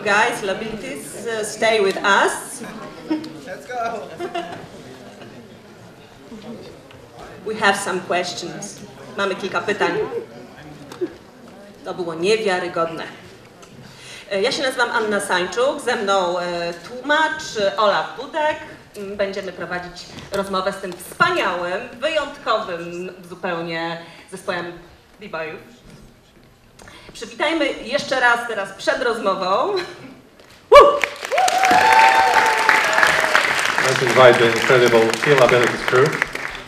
Guys, liabilities, stay with us. Let's go. We have some questions. Mamy kilka pytań. To było niewiarygodne. Ja się nazywam Anna Sańczuk, ze mną tłumacz Olaf Dudek. Będziemy prowadzić rozmowę z tym wspaniałym, wyjątkowym zupełnie zespołem b-boyów. Przywitajmy jeszcze raz teraz przed rozmową. Let's invite the incredible Feel Abilities crew.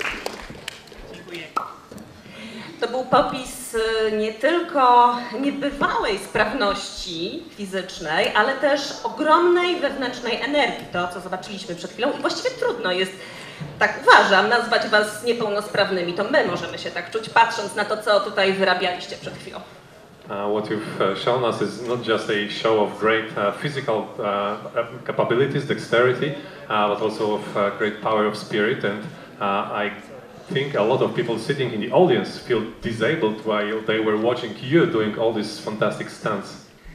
To był popis nie tylko niebywałej sprawności fizycznej, ale też ogromnej wewnętrznej energii. To, co zobaczyliśmy przed chwilą. I właściwie trudno jest, tak uważam, nazwać was niepełnosprawnymi. To my możemy się tak czuć, patrząc na to, co tutaj wyrabialiście przed chwilą. What you've shown us is not just a show of great physical capabilities, dexterity, but also of great power of spirit. And I think a lot of people sitting in the audience feel disabled while they were watching you doing all these fantastic stunts.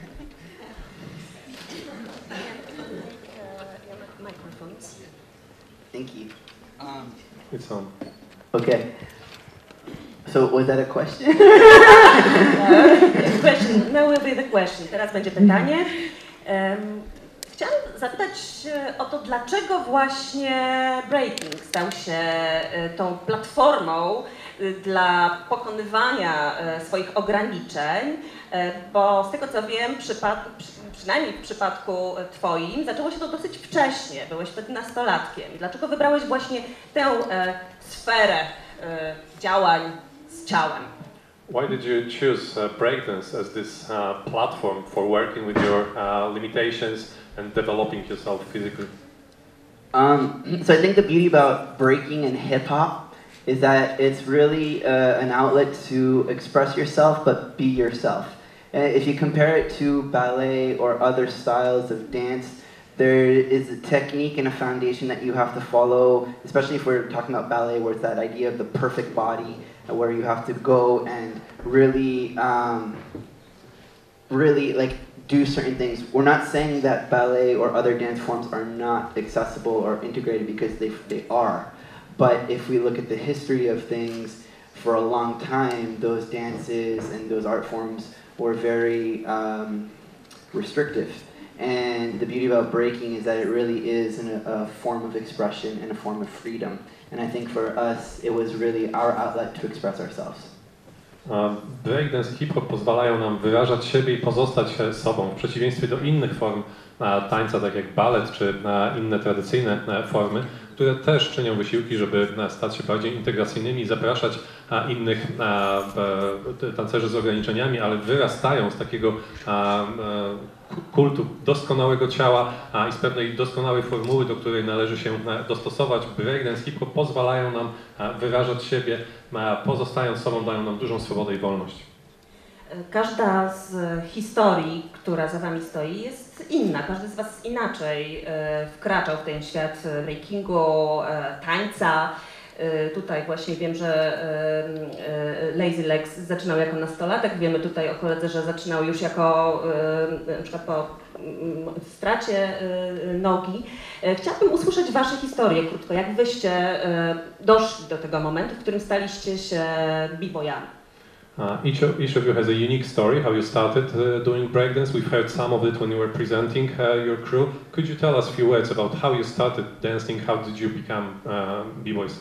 Microphones. Thank you. It's on. Okay. So was that a question? Question. No will be the question. Teraz będzie pytanie. Chciałam zapytać o to, dlaczego właśnie breaking stał się tą platformą dla pokonywania swoich ograniczeń, bo z tego co wiem, przynajmniej w przypadku twoim, zaczęło się to dosyć wcześnie, byłeś wtedy nastolatkiem. Dlaczego wybrałeś właśnie tę sferę działań z ciałem? Why did you choose breakdance as this platform for working with your limitations and developing yourself physically? So I think the beauty about breaking and hip hop is that it's really an outlet to express yourself, but be yourself. If you compare it to ballet or other styles of dance, there is a technique and a foundation that you have to follow, especially if we're talking about ballet, where it's that idea of the perfect body, where you have to go and really, really like do certain things. We're not saying that ballet or other dance forms are not accessible or integrated, because they are. But if we look at the history of things, for a long time, those dances and those art forms were very restrictive. And the beauty about breaking is that it really is a form of expression and a form of freedom. And I think for us, it was really our outlet to express ourselves. Breakdance i hip-hop pozwalają nam wyrażać siebie i pozostać sobą, w przeciwieństwie do innych form tańca, tak jak balet czy inne tradycyjne formy, które też czynią wysiłki, żeby stać się bardziej integracyjnymi i zapraszać innych tancerzy z ograniczeniami, ale wyrastają z takiego kultu doskonałego ciała i z pewnej doskonałej formuły, do której należy się dostosować. Breakdance, hip-hop pozwalają nam wyrażać siebie, pozostając sobą, dają nam dużą swobodę i wolność. Każda z historii, która za wami stoi, jest inna. Każdy z was inaczej wkraczał w ten świat breakingu, tańca. Tutaj właśnie wiem, że Lazy Legs zaczynał jako nastolatek. Wiemy tutaj o koledze, że zaczynał już jako na przykład po stracie nogi. Chciałabym usłyszeć wasze historie krótko. Jak wyście doszli do tego momentu, w którym staliście się b-boyami? Each of you has a unique story, how you started doing breakdance. We've heard some of it when you were presenting your crew. Could you tell us a few words about how you started dancing? How did you become b-boys?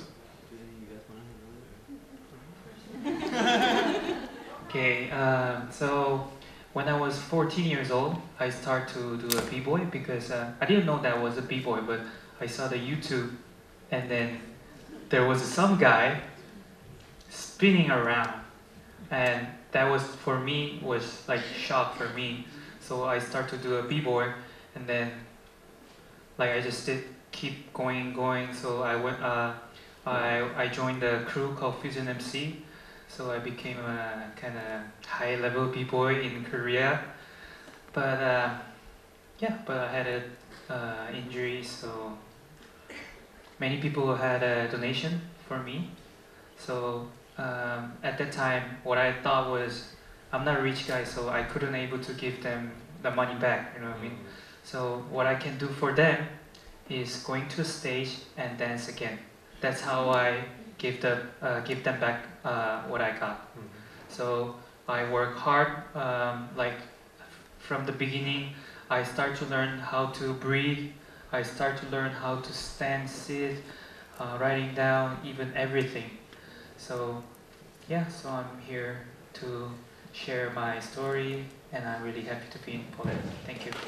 Okay, so when I was 14 years old, I started to do a b-boy because I didn't know that I was a b-boy, but I saw the YouTube, and then there was some guy spinning around, and that was, for me, was like shock for me. So I started to do a b-boy, and then like I just did keep going. So I went, I joined a crew called Fusion MC. So I became a kind of high-level b-boy in Korea, but yeah, but I had an injury, so many people had a donation for me. So at that time, what I thought was, I'm not a rich guy, so I couldn't able to give them the money back. You know what I mean? So what I can do for them is going to a stage and dance again. That's how I give them back what I got. So I work hard, like from the beginning. I start to learn how to breathe. I start to learn how to stand, sit, writing down, even everything. So yeah, so I'm here to share my story, and I'm really happy to be in Poland. Thank you.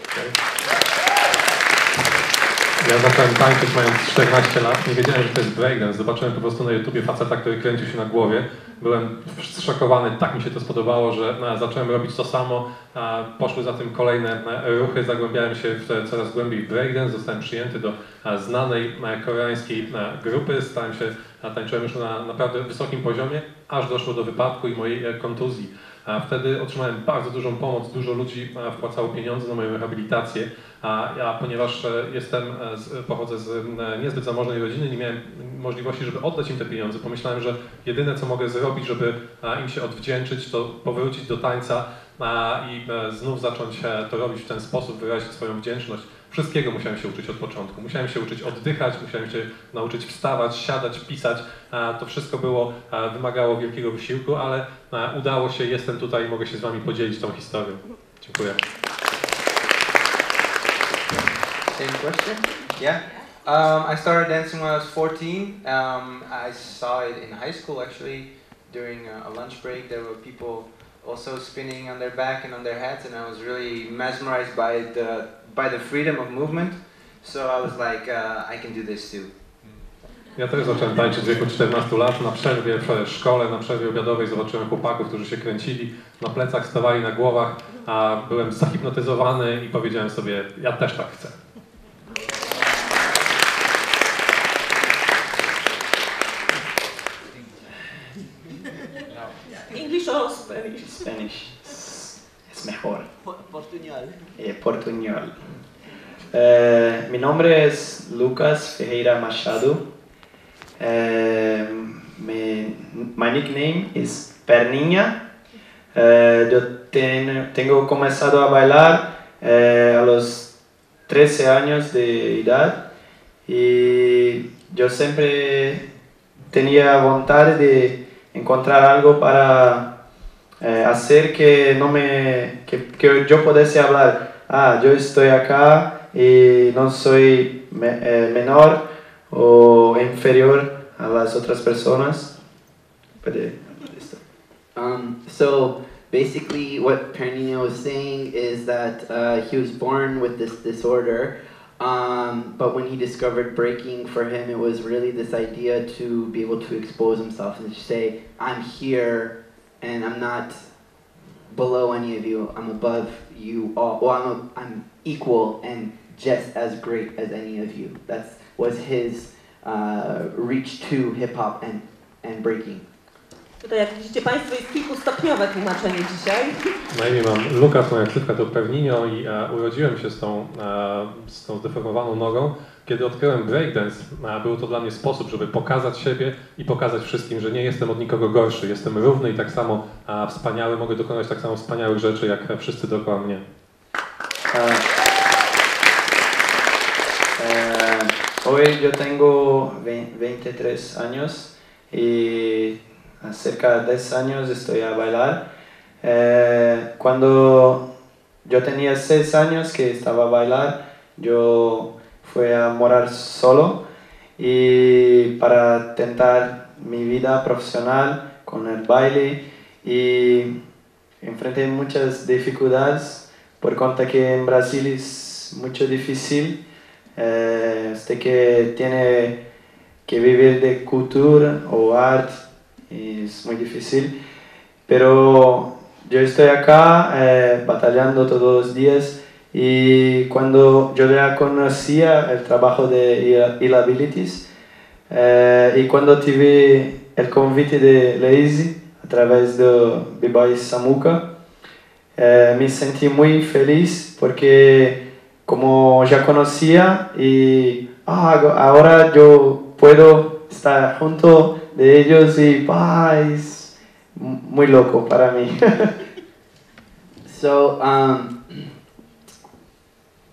Ja zacząłem tańczyć mając 14 lat, nie wiedziałem, że to jest breakdance. Zobaczyłem po prostu na YouTubie faceta, który kręcił się na głowie. Byłem zszokowany, tak mi się to spodobało, że zacząłem robić to samo. Poszły za tym kolejne ruchy, zagłębiałem się coraz głębiej w breakdance, zostałem przyjęty do znanej koreańskiej grupy, tańczyłem już na naprawdę wysokim poziomie, aż doszło do wypadku i mojej kontuzji. Wtedy otrzymałem bardzo dużą pomoc, dużo ludzi wpłacało pieniądze na moją rehabilitację. Ja, ponieważ pochodzę z niezbyt zamożnej rodziny, nie miałem możliwości, żeby oddać im te pieniądze. Pomyślałem, że jedyne co mogę zrobić, żeby im się odwdzięczyć, to powrócić do tańca i znów zacząć to robić w ten sposób, wyrazić swoją wdzięczność. Wszystkiego musiałem się uczyć od początku. Musiałem się uczyć oddychać, musiałem się nauczyć wstawać, siadać, pisać. To wszystko wymagało wielkiego wysiłku, ale udało się, jestem tutaj i mogę się z Wami podzielić tą historią. Dziękuję. Same question? Yeah. I started dancing when I was 14. I saw it in high school actually. During a lunch break, there were people also spinning on their back and on their heads, and I was really mesmerized by the freedom of movement. So I was like, I can do this too. Ja też zacząłem tańczyć w wieku 14 lat. Na przerwie w szkole, na przerwie obiadowej zobaczyłem chłopaków, którzy się kręcili, na plecach stawali na głowach, a byłem zahipnotyzowany i powiedziałem sobie, ja też tak chcę. English or Spanish? Spanish es mejor. Portuñol. Portuñol. Mi nombre es Lucas Ferreira Machado. My nickname is Perninha. Yo tengo comenzado a bailar a los 13 años de edad y yo siempre tenía voluntad de encontrar algo para hacer que yo pudiese hablar. Yo estoy acá y no soy menor o inferior a las otras personas. So basically what Perninho was saying is that he was born with this disorder, but when he discovered breaking, for him it was really this idea to be able to expose himself and to say, I'm here and I'm not below any of you, I'm above you all, well, I'm equal and just as great as any of you. That was his reach to hip-hop and breaking. Tutaj jak widzicie Państwo jest kilkustopniowe tłumaczenie dzisiaj. Na imię mam Lukas, moja ksywka to Perninho i urodziłem się z tą zdeformowaną nogą. Kiedy odkryłem breakdance, był to dla mnie sposób, żeby pokazać siebie i pokazać wszystkim, że nie jestem od nikogo gorszy. Jestem równy i tak samo wspaniały, mogę dokonać tak samo wspaniałych rzeczy jak wszyscy dookoła mnie. Hoy yo tengo 23 años y cerca de 10 años estoy a bailar. Cuando yo tenía 6 años que estaba a bailar, yo fui a morar solo y para tentar mi vida profesional con el baile y enfrenté muchas dificultades por cuenta que en Brasil es mucho difícil. Usted que tiene que vivir de cultura o arte es muy difícil, pero yo estoy acá batallando todos los días y cuando yo ya conocía el trabajo de Ilabilities y cuando tuve el convite de Lazy a través de B-Boy Samuka, me sentí muy feliz porque como ya conocía y ahora yo puedo estar junto de ellos y es muy loco para mí. So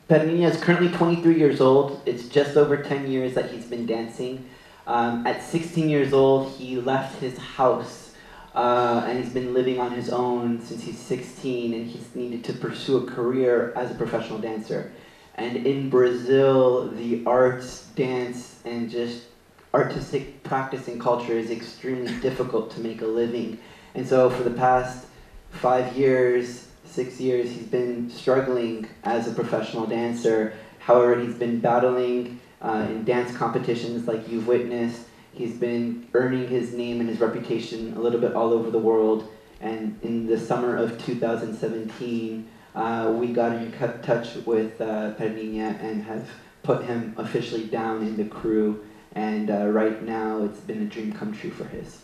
Perninha is currently 23 years old. It's just over 10 years that he's been dancing. At 16 years old, he left his house and he's been living on his own since he's 16, and he's needed to pursue a career as a professional dancer. And in Brazil, the arts, dance, and just artistic practice and culture is extremely difficult to make a living. And so for the past 5 years, 6 years, he's been struggling as a professional dancer. However, he's been battling in dance competitions like you've witnessed. He's been earning his name and his reputation a little bit all over the world. And in the summer of 2017, we got in touch with Perninha and have put him officially down in the crew. And right now, it's been a dream come true for his.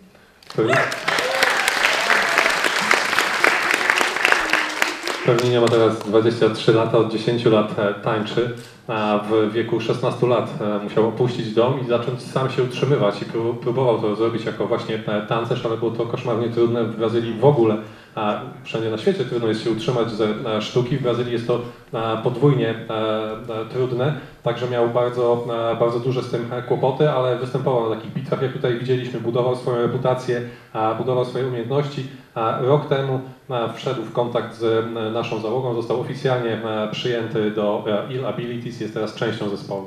Perninha ma teraz 23 lata, od 10 lat tańczy, a w wieku 16 lat musiał opuścić dom i zacząć sam się utrzymywać i próbował to zrobić jako właśnie tancerz, ale było to koszmarnie trudne w Brazylii w ogóle. A wszędzie na świecie trudno jest się utrzymać ze sztuki. W Brazylii jest to podwójnie trudne, także miał bardzo duże z tym kłopoty, ale występował na takich bitwach, jak tutaj widzieliśmy, budował swoją reputację, budował swoje umiejętności. Rok temu wszedł w kontakt z naszą załogą, został oficjalnie przyjęty do Ill Abilities, jest teraz częścią zespołu.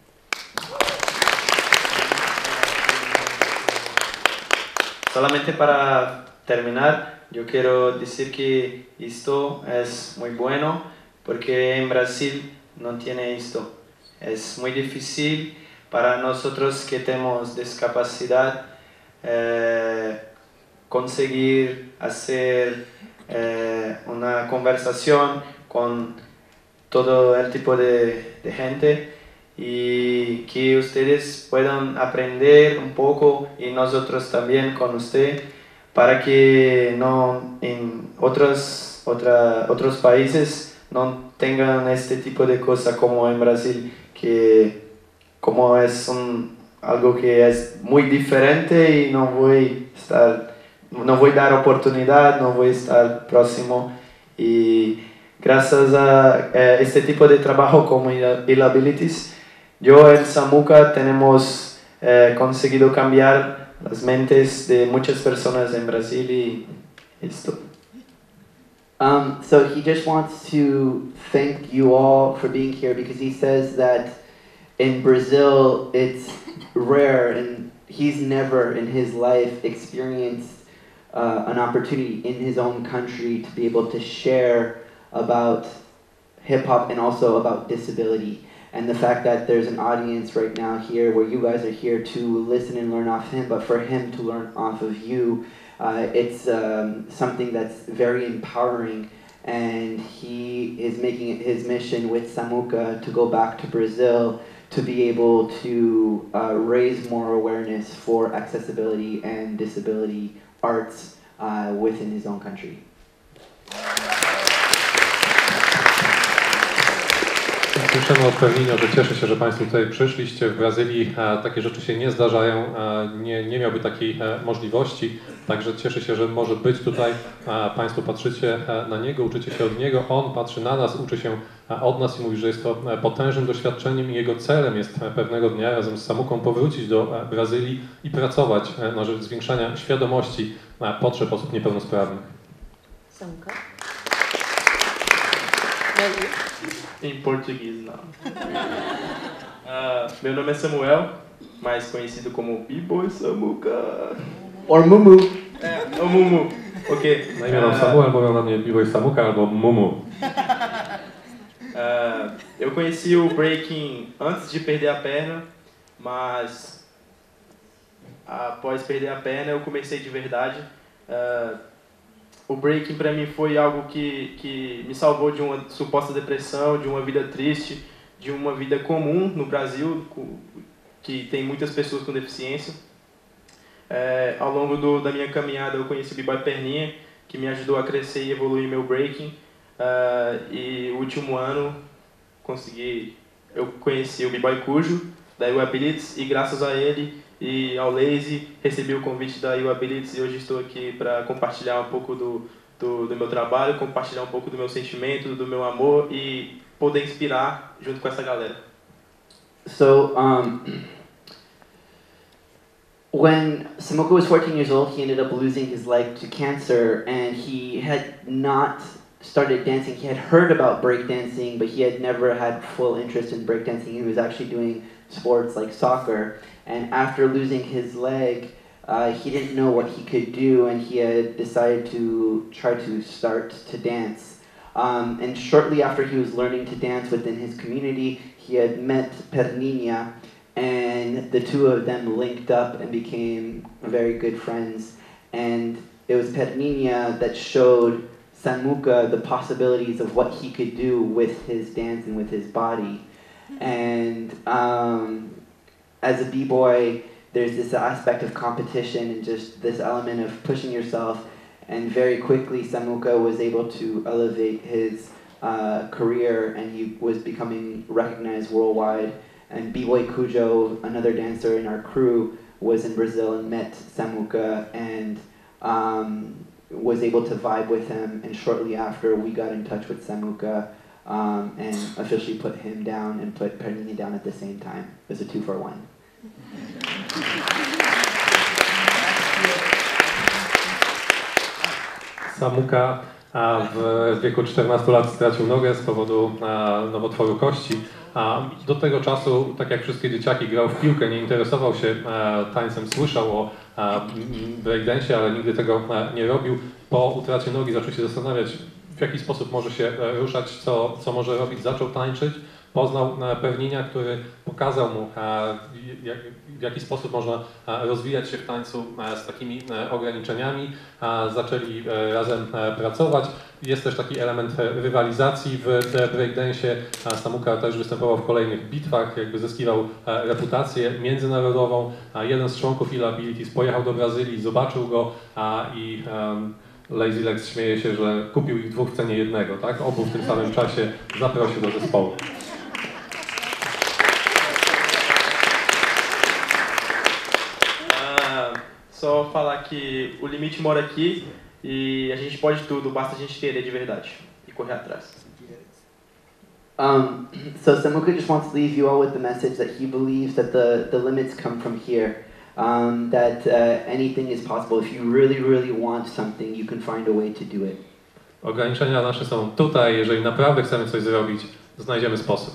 Solamente para terminar, yo quiero decir que esto es muy bueno porque en Brasil no tiene esto. Es muy difícil para nosotros que tenemos discapacidad conseguir hacer una conversación con todo el tipo de gente y que ustedes puedan aprender un poco y nosotros también con usted, para que no en otros países no tengan este tipo de cosas como en Brasil, que como es algo que es muy diferente y no voy a dar oportunidad, no voy a estar próximo, y gracias a este tipo de trabajo como Ill Abilities, yo en Samuca tenemos conseguido cambiar las mentes de muchas personas en Brasil y esto. So he just wants to thank you all for being here, because he says that in Brazil it's rare and he's never in his life experienced an opportunity in his own country to be able to share about hip-hop and also about disability. And the fact that there's an audience right now here where you guys are here to listen and learn off him, but for him to learn off of you, it's something that's very empowering. And he is making it his mission with Samuca to go back to Brazil to be able to raise more awareness for accessibility and disability arts within his own country. Słyszymy od Perninha, że cieszy się, że Państwo tutaj przyszliście. W Brazylii takie rzeczy się nie zdarzają, nie miałby takiej możliwości, także cieszy się, że może być tutaj. Państwo patrzycie na niego, uczycie się od niego, on patrzy na nas, uczy się od nas i mówi, że jest to potężnym doświadczeniem i jego celem jest pewnego dnia razem z Samuką powrócić do Brazylii i pracować na rzecz zwiększania świadomości potrzeb osób niepełnosprawnych. Samuca? Em português, não. Meu nome é Samuel, mais conhecido como B-Boy Samuca. Or Mumu. O Mumu. Ok. Na imię mam Samuel, mówią na mnie B-Boy Samuca albo Mumu. Eu conheci o breaking antes de perder a perna, mas após perder a perna eu comecei de verdade. O breaking para mim foi algo que me salvou de uma suposta depressão, de uma vida triste, de uma vida comum no Brasil, que tem muitas pessoas com deficiência. Ao longo da minha caminhada eu conheci o B-Boy Perninha, que me ajudou a crescer e evoluir meu breaking. E o último ano eu conheci o B-Boy Cujo, da Ill Abilities, e graças a ele e ao Lazy recebi o convite da Ill Abilities e hoje estou aqui para compartilhar um pouco do meu trabalho, compartilhar um pouco do meu sentimento, do meu amor e poder inspirar junto com essa galera. So, when Samuka was 14 years old, he ended up losing his leg to cancer, and he had not started dancing. He had heard about breakdancing, but he had never had full interest in breakdancing. He was actually doing sports like soccer, and after losing his leg, he didn't know what he could do, and he had decided to try to start to dance. And shortly after he was learning to dance within his community, he had met Perninia, and the two of them linked up and became very good friends. And it was Perninia that showed Samuka the possibilities of what he could do with his dance and with his body. And as a b-boy, there's this aspect of competition and just this element of pushing yourself. And very quickly, Samuka was able to elevate his career, and he was becoming recognized worldwide. And B-Boy Cujo, another dancer in our crew, was in Brazil and met Samuka and was able to vibe with him. And shortly after, we got in touch with Samuka and officially put him down and put Perninia down at the same time. It was a 2-for-1. Samuka w wieku 14 lat stracił nogę z powodu nowotworu kości. Do tego czasu, tak jak wszystkie dzieciaki, grał w piłkę, nie interesował się tańcem, słyszał o breakdance'ie, ale nigdy tego nie robił. Po utracie nogi zaczął się zastanawiać, w jaki sposób może się ruszać, co może robić. Zaczął tańczyć. Poznał Perninia, który pokazał mu, w jaki sposób można rozwijać się w tańcu z takimi ograniczeniami. Zaczęli razem pracować. Jest też taki element rywalizacji w breakdance'ie. Samuka też występował w kolejnych bitwach, jakby zyskiwał reputację międzynarodową. Jeden z członków Ill Abilities pojechał do Brazylii, zobaczył go i Lazy Legs śmieje się, że kupił ich dwóch w cenie jednego, tak? Obu w tym samym czasie zaprosił do zespołu. Só falar que o limite mora aqui e a gente pode tudo, basta a gente querer de verdade e correr atrás. So Samuka just wants to leave you all with the message that he believes that the limits come from here, that anything is possible. If you really, really want something, you can find a way to do it. Ograniczenia nasze są tutaj, jeżeli naprawdę chcemy coś zrobić, znajdziemy sposób.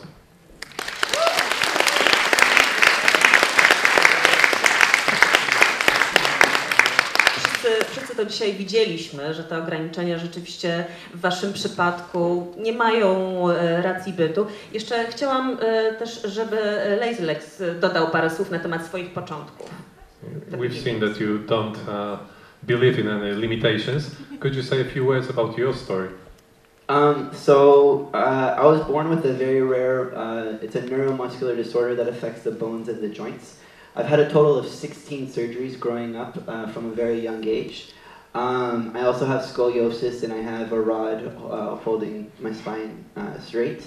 Wszyscy to dzisiaj widzieliśmy, że te ograniczenia rzeczywiście w waszym przypadku nie mają racji bytu. Jeszcze chciałam też, żeby Lazy Legs dodał parę słów na temat swoich początków. We've seen that you don't believe in any limitations. Could you say a few words about your story? I was born with a very rare, it's a neuromuscular disorder that affects the bones and the joints. I've had a total of 16 surgeries growing up from a very young age. I also have scoliosis and I have a rod holding my spine straight.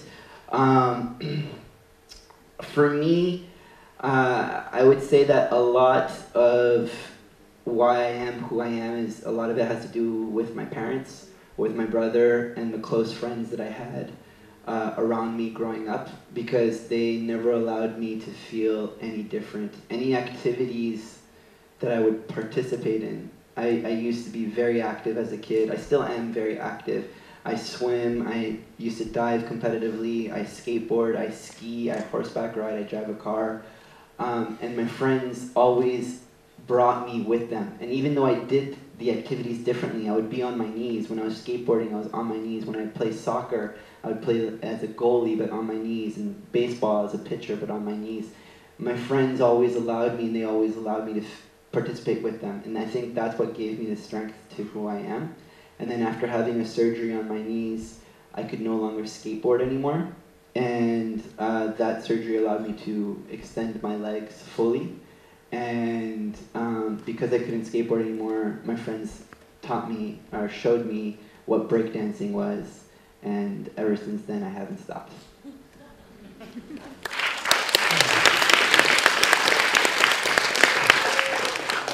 For me, I would say that a lot of why I am who I am is a lot of it has to do with my parents, with my brother, and the close friends that I had around me growing up, because they never allowed me to feel any different. Any activities that I would participate in, I used to be very active as a kid. I still am very active. I swim, I used to dive competitively, I skateboard, I ski, I horseback ride, I drive a car. And my friends always brought me with them. And even though I did the activities differently, I would be on my knees. When I was skateboarding, I was on my knees. When I played soccer, I would play as a goalie, but on my knees. And baseball as a pitcher, but on my knees. My friends always allowed me, and they always allowed me to participate with them. And I think that's what gave me the strength to who I am. And then after having a surgery on my knees, I could no longer skateboard anymore. And that surgery allowed me to extend my legs fully. And because I couldn't skateboard anymore, my friends taught me, or showed me, what breakdancing was. And ever since then, I haven't stopped.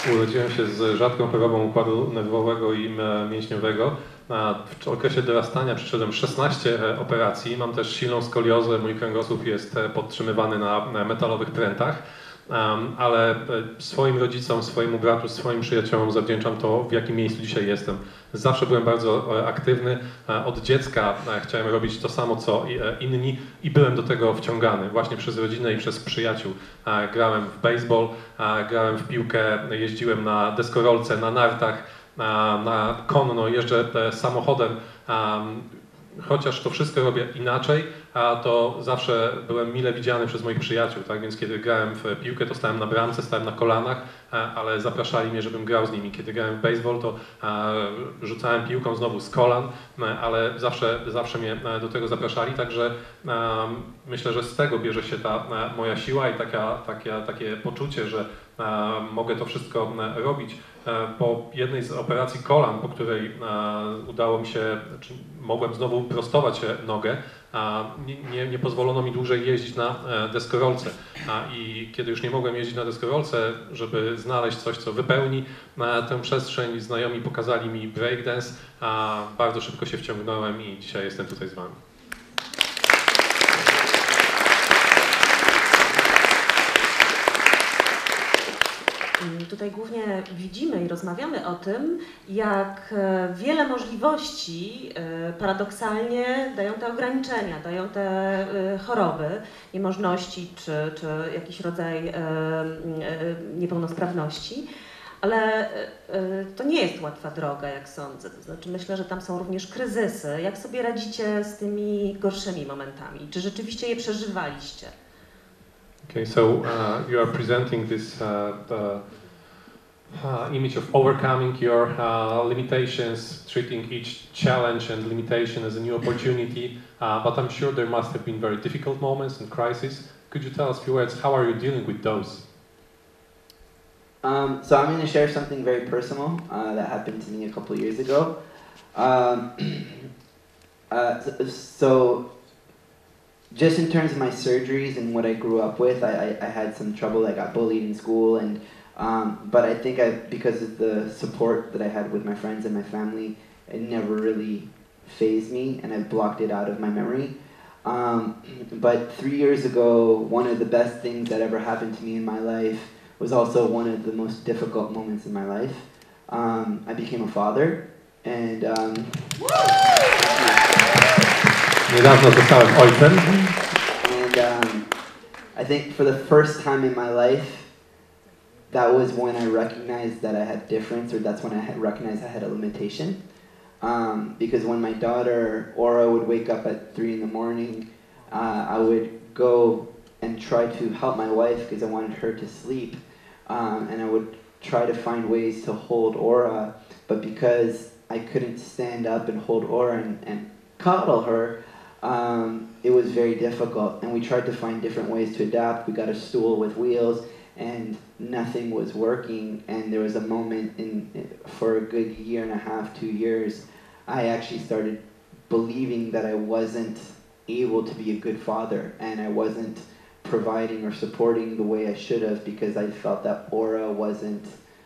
Urodziłem się z rzadką chorobą układu nerwowego i mięśniowego. W okresie dorastania przeszedłem 16 operacji. Mam też silną skoliozę, mój kręgosłup jest podtrzymywany na metalowych prętach. Ale swoim rodzicom, swojemu bratu, swoim przyjaciołom zawdzięczam to, w jakim miejscu dzisiaj jestem. Zawsze byłem bardzo aktywny. Od dziecka chciałem robić to samo, co inni i byłem do tego wciągany właśnie przez rodzinę i przez przyjaciół. Grałem w baseball, grałem w piłkę, jeździłem na deskorolce, na nartach, na konno, jeżdżę samochodem. Chociaż to wszystko robię inaczej, to zawsze byłem mile widziany przez moich przyjaciół, tak? Więc kiedy grałem w piłkę, to stałem na bramce, stałem na kolanach, ale zapraszali mnie, żebym grał z nimi. Kiedy grałem w baseball, to rzucałem piłką znowu z kolan, ale zawsze mnie do tego zapraszali, także myślę, że z tego bierze się ta moja siła i takie poczucie, że mogę to wszystko robić. Po jednej z operacji kolan, po której udało mi się, mogłem znowu prostować nogę, nie pozwolono mi dłużej jeździć na deskorolce. I kiedy już nie mogłem jeździć na deskorolce, żeby znaleźć coś, co wypełni tę przestrzeń, znajomi pokazali mi breakdance, bardzo szybko się wciągnąłem i dzisiaj jestem tutaj z wami. Tutaj głównie widzimy i rozmawiamy o tym, jak wiele możliwości paradoksalnie dają te ograniczenia, dają te choroby, niemożności czy jakiś rodzaj niepełnosprawności. Ale to nie jest łatwa droga, jak sądzę. To znaczy myślę, że tam są również kryzysy. Jak sobie radzicie z tymi gorszymi momentami? Czy rzeczywiście je przeżywaliście? Okay, so you are presenting this image of overcoming your limitations, treating each challenge and limitation as a new opportunity, but I'm sure there must have been very difficult moments and crises. Could you tell us a few words, how are you dealing with those? So I'm going to share something very personal that happened to me a couple years ago. So just in terms of my surgeries and what I grew up with, I had some trouble. I got bullied in school, and but I think because of the support that I had with my friends and my family, it never really fazed me, and I blocked it out of my memory. But 3 years ago, one of the best things that ever happened to me in my life was also one of the most difficult moments in my life. I became a father, and Niedawno zostałem ojcem. And I think for the first time in my life, that was when I recognized that I had difference, or that's when I recognized I had a limitation. Because when my daughter, Aura, would wake up at 3 in the morning, I would go and try to help my wife because I wanted her to sleep. And I would try to find ways to hold Aura, but because I couldn't stand up and hold Aura and cuddle her, it was very difficult. And we tried to find different ways to adapt. We got a stool with wheels, and nothing was working. And there was a moment for a good 1.5 to 2 years, I actually started believing that I wasn't able to be a good father, and I wasn't providing or supporting the way I should have, because I felt that Aura wasn't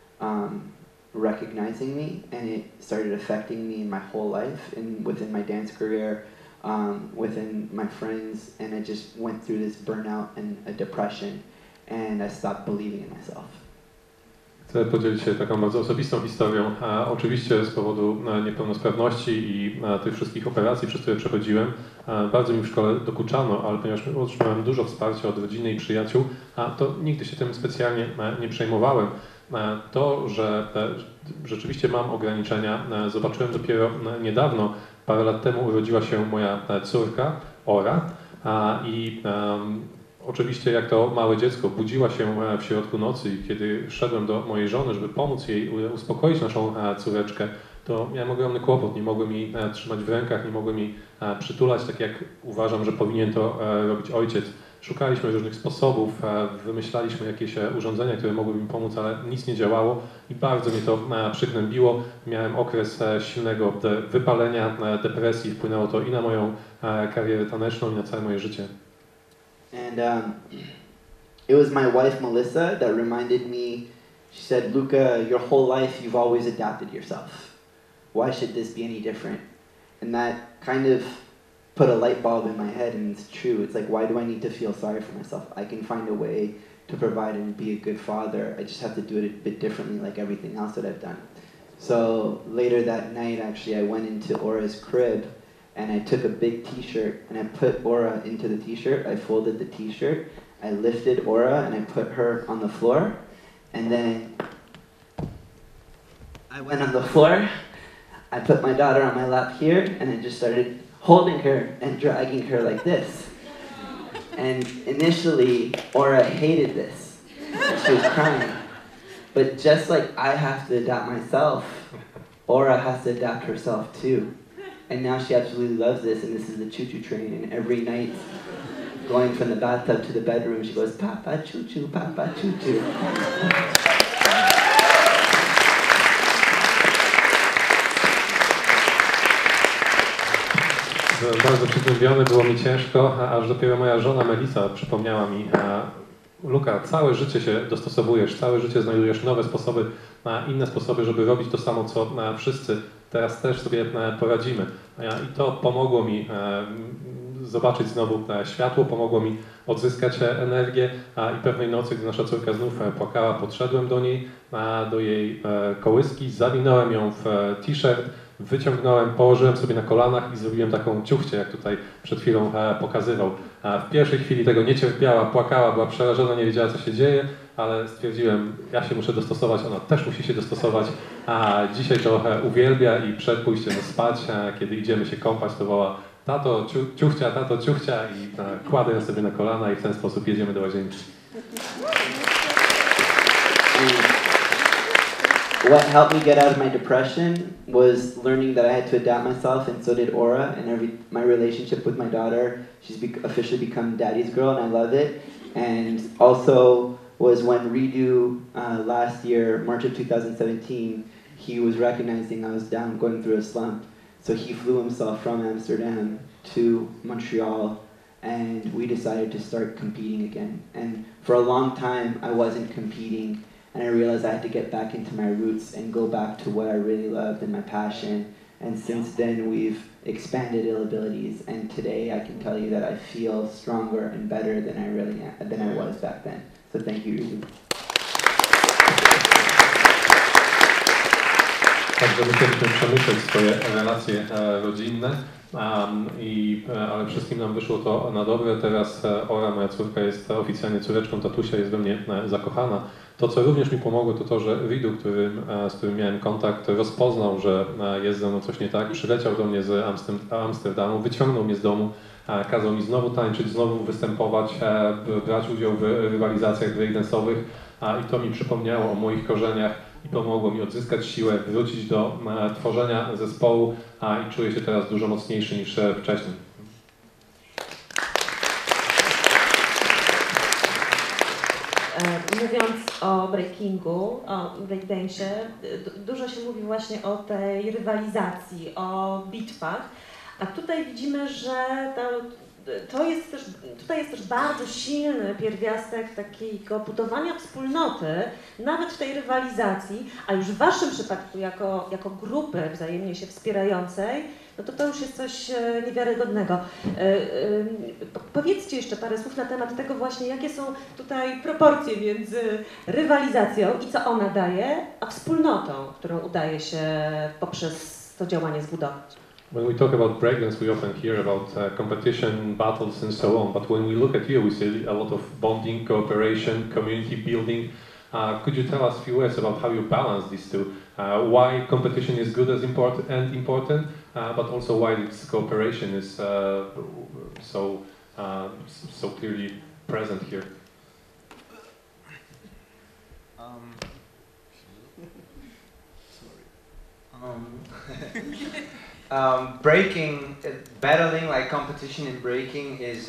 recognizing me, and it started affecting me in my whole life, and within my dance career, within my friends, and I just went through this burnout and a depression, and I stopped believing in myself. Chcę podzielić się taką bardzo osobistą historią. Oczywiście z powodu niepełnosprawności i tych wszystkich operacji, przez które przechodziłem, bardzo mi w szkole dokuczano, ale ponieważ otrzymałem dużo wsparcia od rodziny i przyjaciół, to nigdy się tym specjalnie nie przejmowałem. To, że rzeczywiście mam ograniczenia, zobaczyłem dopiero niedawno. Parę lat temu urodziła się moja córka, Ora, i oczywiście jak to małe dziecko budziła się w środku nocy i kiedy szedłem do mojej żony, żeby pomóc jej uspokoić naszą córeczkę, to miałem ogromny kłopot, nie mogłem jej trzymać w rękach, nie mogłem jej przytulać, tak jak uważam, że powinien to robić ojciec. Szukaliśmy różnych sposobów, wymyślaliśmy jakieś urządzenia, które mogłyby mi pomóc, ale nic nie działało i bardzo mnie to przygnębiło. Miałem okres silnego wypalenia, depresji, wpłynęło to i na moją karierę taneczną, i na całe moje życie. And it was my wife, Melissa, that reminded me, She said, Luca, your whole life you've always adapted yourself. Why should this be any different? And that kind of put a light bulb in my head, and it's true. It's like, why do I need to feel sorry for myself? I can find a way to provide and be a good father. I just have to do it a bit differently, like everything else that I've done. So later that night, actually, I went into Aura's crib, and I took a big t-shirt, and I put Aura into the t-shirt. I folded the t-shirt, I lifted Aura, and I put her on the floor, and then I went on the floor, I put my daughter on my lap here, and I just started holding her and dragging her like this. And initially, Aura hated this. She was crying. But just like I have to adapt myself, Aura has to adapt herself too. And now she absolutely loves this, and this is the choo-choo train. And every night, going from the bathtub to the bedroom, she goes, Papa choo-choo, Papa choo-choo. Byłem bardzo przygnębiony, było mi ciężko, aż dopiero moja żona Melisa przypomniała mi, Luka, całe życie się dostosowujesz, całe życie znajdujesz nowe sposoby, inne sposoby, żeby robić to samo, co wszyscy. Teraz też sobie poradzimy. I to pomogło mi zobaczyć znowu światło, pomogło mi odzyskać energię i pewnej nocy, gdy nasza córka znów płakała, podszedłem do niej, do jej kołyski, zawinąłem ją w t-shirt, wyciągnąłem, położyłem sobie na kolanach i zrobiłem taką ciuchcię, jak tutaj przed chwilą pokazywał. W pierwszej chwili tego nie cierpiała, płakała, była przerażona, nie wiedziała, co się dzieje, ale stwierdziłem, ja się muszę dostosować, ona też musi się dostosować, a dzisiaj to uwielbia i przed pójściem spać, kiedy idziemy się kąpać, to woła tato ciuchcia i kładę ją sobie na kolana i w ten sposób jedziemy do łazienki. What helped me get out of my depression was learning that I had to adapt myself, and so did Aura. And my relationship with my daughter, she's officially become daddy's girl, and I love it. And also was when Redo last year, March of 2017, he was recognizing I was down, going through a slump. So he flew himself from Amsterdam to Montreal, and we decided to start competing again. And for a long time, I wasn't competing. And I realized I had to get back into my roots and go back to what I really loved and my passion. And since then, we've expanded ill abilities. And today, I can tell you that I feel stronger and better than I was back then. So thank you, Ridu. Także musieliśmy przemyśleć swoje relacje rodzinne, ale wszystkim nam wyszło to na dobre. Teraz Ora, moja córka, jest oficjalnie córeczką tatusia, jest we mnie zakochana. To, co również mi pomogło, to to, że Ridu, z którym miałem kontakt, rozpoznał, że jest ze mną coś nie tak, przyleciał do mnie z Amsterdamu, wyciągnął mnie z domu, kazał mi znowu tańczyć, znowu występować, brać udział w rywalizacjach breakdance'owych i to mi przypomniało o moich korzeniach i pomogło mi odzyskać siłę, wrócić do tworzenia zespołu i czuję się teraz dużo mocniejszy niż wcześniej. Mówiąc o breakingu, o breakdance'ie, dużo się mówi właśnie o tej rywalizacji, o bitwach, a tutaj widzimy, że tutaj jest też bardzo silny pierwiastek takiego budowania wspólnoty, nawet w tej rywalizacji, a już w waszym przypadku jako grupy wzajemnie się wspierającej, no to już jest coś niewiarygodnego. Powiedzcie jeszcze parę słów na temat tego właśnie, jakie są tutaj proporcje między rywalizacją i co ona daje, a wspólnotą, którą udaje się poprzez to działanie zbudować. When we talk about breakdance, we often hear about competition, battles and so on, but when we look at you, we see a lot of bonding, cooperation, community building. Could you tell us a few words about how you balance these two? Why competition is good and important, but also why this cooperation is so clearly present here? Breaking, battling, like competition in breaking is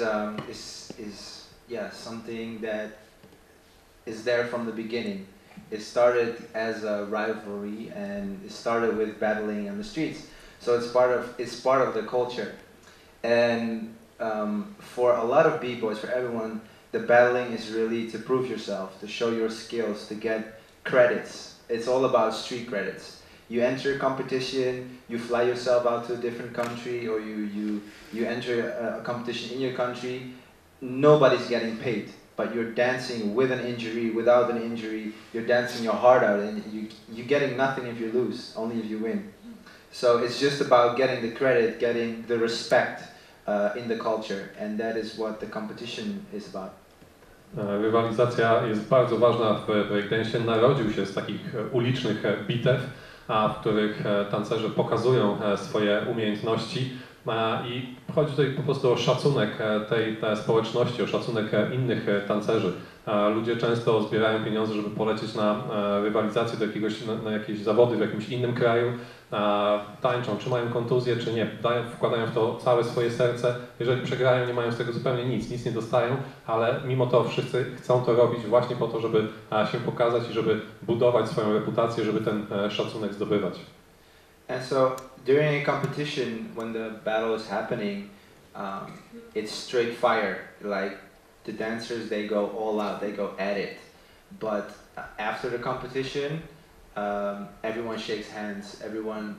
something that is there from the beginning. It started as a rivalry, and it started with battling on the streets. So it's part of the culture, and for a lot of b-boys, for everyone, the battling is really to prove yourself, to show your skills, to get credits. It's all about street credits. You enter a competition, you fly yourself out to a different country, or you enter a competition in your country. Nobody's getting paid, but you're dancing with an injury, without an injury. You're dancing your heart out, and you're getting nothing if you lose, only if you win. So it's just about getting the credit, getting the respect in the culture, and that is what the competition is about. Rywalizacja jest bardzo ważna w breakdance. Narodził się z takich ulicznych bitew, w których tancerze pokazują swoje umiejętności i chodzi tutaj po prostu o szacunek tej społeczności, o szacunek innych tancerzy. Ludzie często zbierają pieniądze, żeby polecieć na rywalizację do na jakieś zawody w jakimś innym kraju, tańczą, czy mają kontuzję, czy nie, wkładają w to całe swoje serce. Jeżeli przegrają, nie mają z tego zupełnie nic nie dostają, ale mimo to wszyscy chcą to robić właśnie po to, żeby się pokazać i żeby budować swoją reputację, żeby ten szacunek zdobywać. And so during a competition, when the battle is happening, it's straight fire. Like the dancers, they go all out, they go at it. But after the competition, everyone shakes hands. Everyone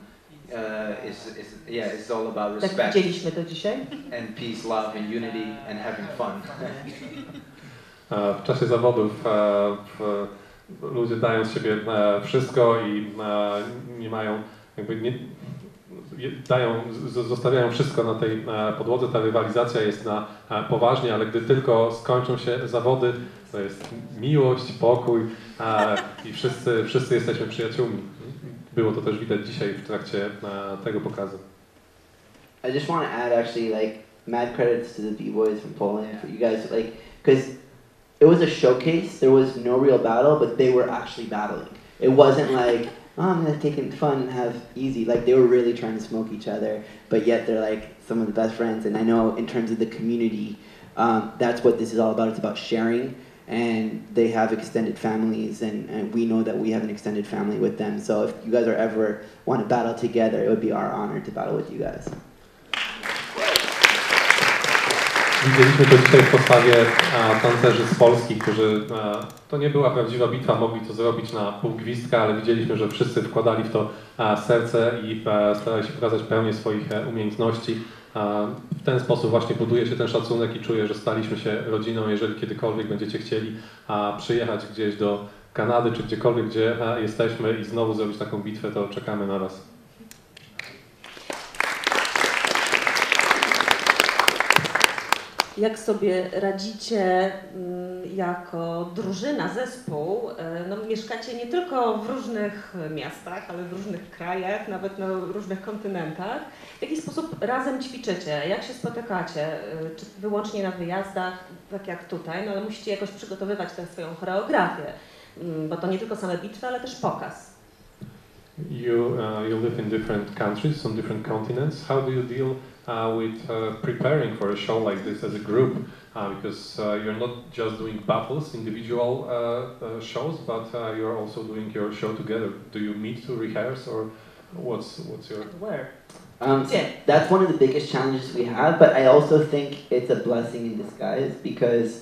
it's all about respect. Tak widzieliśmy to dzisiaj. And peace, love, and unity, and having fun. W czasie zawodów ludzie dają z siebie wszystko i nie mają zostawiają wszystko na tej podłodze. Ta rywalizacja jest na poważnie, ale gdy tylko skończą się zawody, to jest miłość, pokój i wszyscy jesteśmy przyjaciółmi. Było to też widać dzisiaj w trakcie tego pokazu. I just want to add actually mad credits to the B-boys from Poland for you guys because it was a showcase. There was no real battle, but they were actually battling. It wasn't like, oh, I'm gonna take it fun and have easy. Like they were really trying to smoke each other, but yet they're like some of the best friends. And I know in terms of the community, that's what this is all about. It's about sharing, and they have extended families, and we know that we have an extended family with them. So if you guys are ever want to battle together, it would be our honor to battle with you guys. Widzieliśmy to dzisiaj w postawie tancerzy z Polski, którzy, to nie była prawdziwa bitwa, mogli to zrobić na pół gwizdka, ale widzieliśmy, że wszyscy wkładali w to serce i starali się pokazać pełnię swoich umiejętności. W ten sposób właśnie buduje się ten szacunek i czuję, że staliśmy się rodziną. Jeżeli kiedykolwiek będziecie chcieli przyjechać gdzieś do Kanady czy gdziekolwiek, gdzie jesteśmy i znowu zrobić taką bitwę, to czekamy na Was. Jak sobie radzicie jako drużyna, zespół? No, mieszkacie nie tylko w różnych miastach, ale w różnych krajach, nawet na różnych kontynentach. W jaki sposób razem ćwiczycie? Jak się spotykacie? Czy wyłącznie na wyjazdach, tak jak tutaj? No ale musicie jakoś przygotowywać tę swoją choreografię, bo to nie tylko same bitwy, ale też pokaz. You live in different countries, on different continents. How do you deal with preparing for a show like this as a group? Because you're not just doing battles, individual shows, but you're also doing your show together. Do you meet to rehearse, or what's your... Where? That's one of the biggest challenges we have, but I also think it's a blessing in disguise because